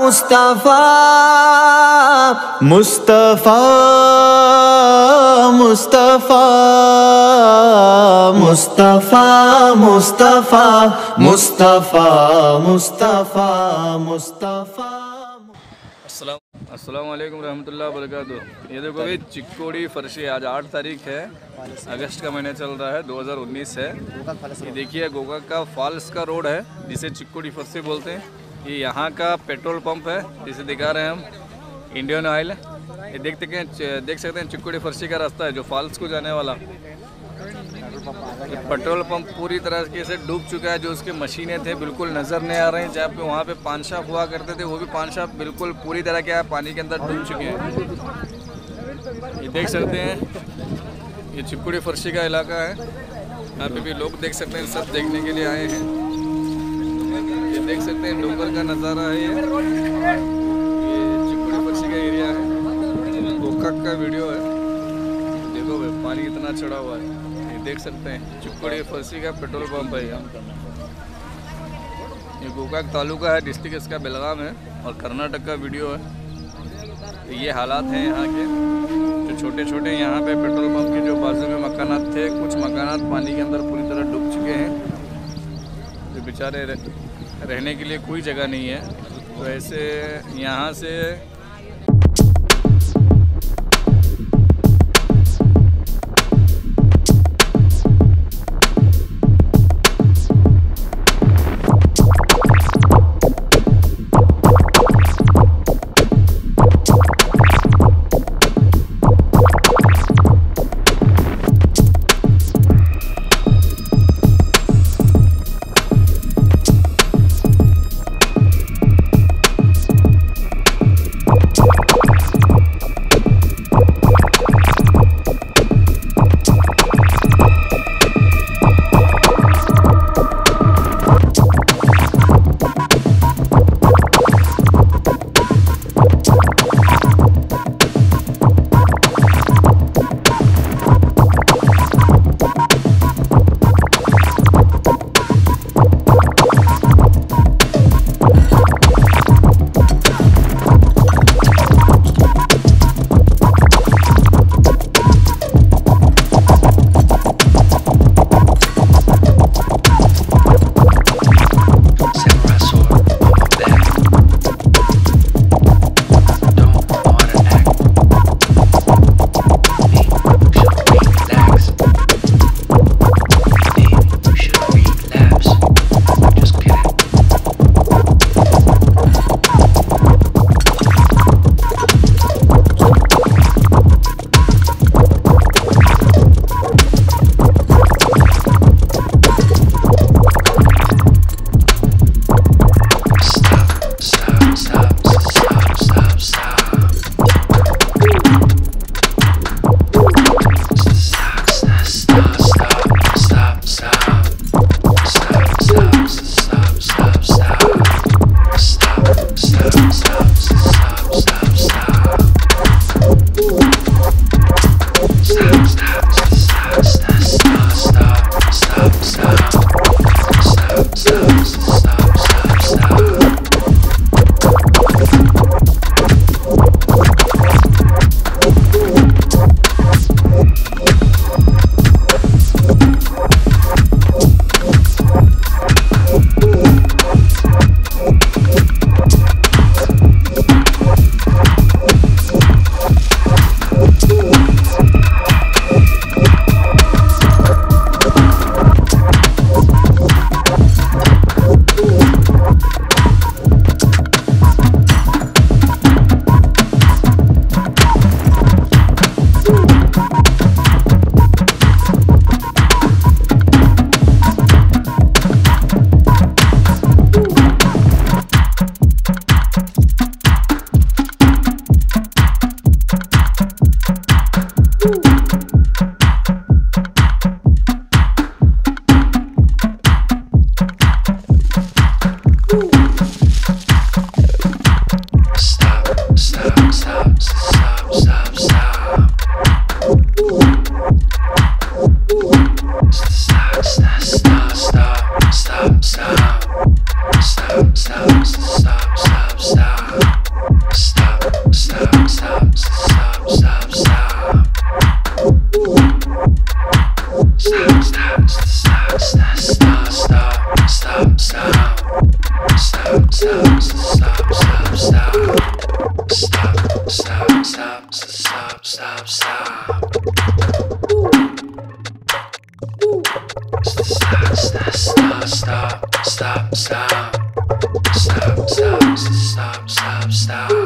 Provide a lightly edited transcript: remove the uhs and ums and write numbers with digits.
मुस्तफा मुस्तफा मुस्तफा मुस्तफा मुस्तफा मुस्तफा मुस्तफा मुस्तफा। अस्सलाम वालेकुम रहमतुल्लाह बरकातुहू। ये देखो भाई चिक्कोड़ी फर्शी, आज 8 तारीख है, अगस्त का महीना चल रहा है, 2019 है। ये देखिए गोकाक का फॉल्स का रोड है जिसे चिक्कोड़ी फर्शी बोलते हैं। ये यहाँ का पेट्रोल पंप है जिसे दिखा रहे हैं हम, इंडियन ऑयल। ये देख सकते हैं चिक्कोड़ी फर्शी का रास्ता है जो फॉल्स को जाने वाला। पेट्रोल पंप पूरी तरह से डूब चुका है, जो उसके मशीनें थे बिल्कुल नज़र नहीं आ रही हैं। जहाँ पे वहाँ पे पान शॉप हुआ करते थे वो भी पान शॉप बिल्कुल पूरी तरह क्या है पानी के अंदर डूब चुके हैं। ये देख सकते हैं ये चिक्कोड़ी फर्शी का इलाका है। यहाँ पे भी लोग देख सकते हैं, सब देखने के लिए आए हैं। ये देख सकते हैं डूंगर का नज़ारा है। ये चिक्कोड़ी फर्शी का एरिया है, गोकाक का वीडियो है। देखो भाई पानी इतना चढ़ा हुआ है, ये देख सकते हैं चिक्कोड़ी फर्शी का पेट्रोल पंप है यहाँ। ये गोकाक तालुका है, डिस्ट्रिक्ट इसका बेलगाम है और कर्नाटक का वीडियो है। तो ये हालात हैं यहाँ के, जो छोटे छोटे यहाँ पे पेट्रोल पंप के जो बाजू में मकानात थे, कुछ मकानात पानी के अंदर पूरी तरह डूब चुके हैं। जो बेचारे रहने के लिए कोई जगह नहीं है। तो ऐसे यहाँ से Stop.